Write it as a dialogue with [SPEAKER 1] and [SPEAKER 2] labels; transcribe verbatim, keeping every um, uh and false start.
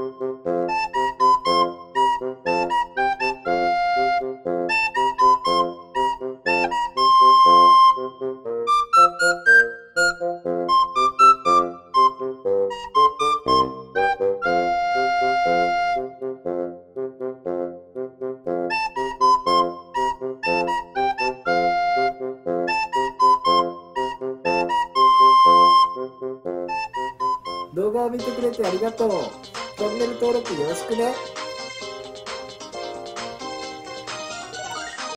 [SPEAKER 1] 動画を見てくれてありがとう。チャンネル登録よろしくね。